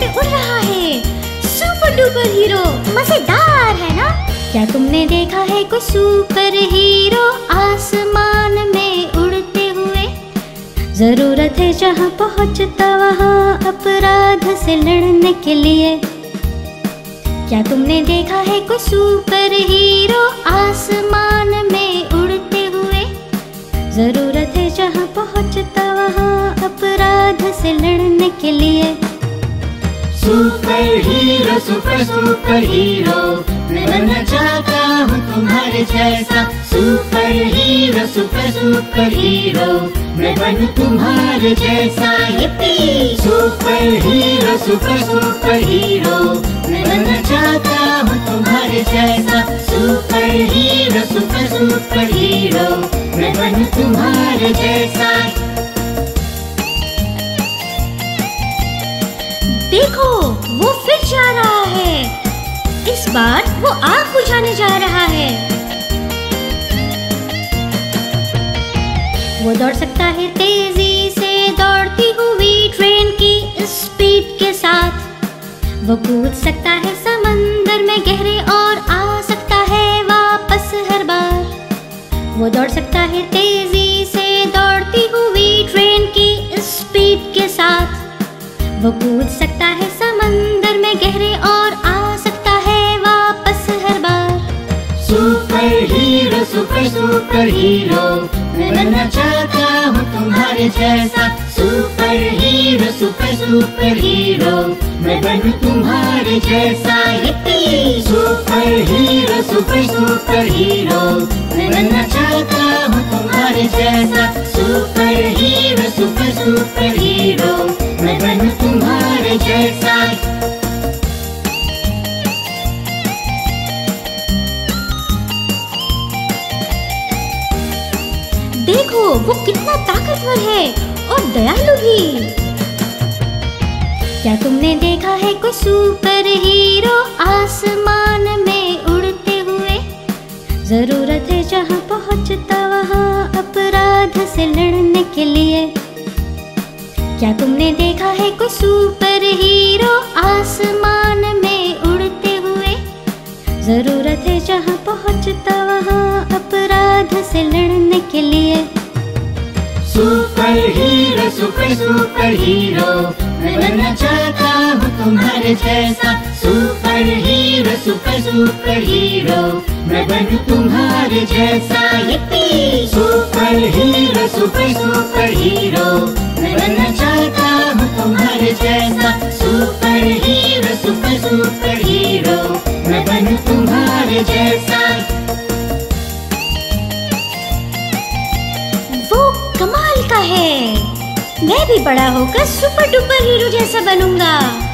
में उड़ रहा है। सुपर डुपर हीरो मजेदार है ना? क्या तुमने देखा है कोई सुपर हीरो आसमान में उड़ते हुए? जरूरत है जहाँ पहुँचता वहाँ अपराध से लड़ने के लिए। क्या तुमने देखा है कोई सुपर हीरो आसमान में उड़ते हुए? जरूरत है जहाँ पहुँचता वहाँ अपराध से लड़ने के लिए। सुपर हीरो सुपर हीरो मैं बनना चाहता हूँ तुम्हारे जैसा। सुपर हीरो सुपर हीरो मैं बनूं तुम्हारे जैसा। yippee! Superhero superhero मैं बनना चाहता हूँ तुम्हारे जैसा। सुपर हीरो सुपर हीरो मैं बनूं तुम्हारे जैसा। देखो वो फिर जा रहा है। इस बार वो आग बुझाने जा रहा है। वो दौड़ सकता है तेजी से दौड़ती हुई ट्रेन की स्पीड के साथ। वो कूद सकता है समंदर में गहरे और आ सकता है वापस हर बार। वो दौड़ सकता है तेजी से दौड़ती हुई ट्रेन की स्पीड के साथ। वो कूद सकता है समंदर में गहरे और आ सकता है वापस हर बार। सुपर हीरो सुपर हीरो मैं बनना चाहता हूँ तुम्हारे जैसा। सुपर हीरो सुपर हीरो मैं बनूं तुम्हारे जैसा। yippee! Superhero superhero मैं बनना चाहता हूँ तुम्हारे जैसा। सुपर हीरो सुपर हीरो मैं बनूं तुम्हारे जैसा। देखो वो कितना ताकतवर है और दयालु भी। क्या तुमने देखा है कोई सुपर हीरो आसमान में उड़ते हुए? जरूरत है जहाँ पहुँचता वहाँ अपराध से लड़ने के लिए। क्या तुमने देखा है कोई सुपर हीरो आसमान में उड़ते हुए? जरूरत है जहाँ पहुँचता वहाँ अपराध से लड़ने के लिए। सुपर हीरो सुपर हीरो मैं बनना चाहता हूँ तुम्हारे जैसा। सुपर हीरो सुपर हीरो मैं बनूं तुम्हारे जैसा। yippee! Superhero superhero मैं बनना चाहता हूँ तुम्हारे जैसा। सुपर हीरो सुपर हीरो मैं बनूं तुम्हारे जैसा। वो कमाल का है। मैं भी बड़ा होकर सुपर डुपर हीरो जैसा बनूंगा।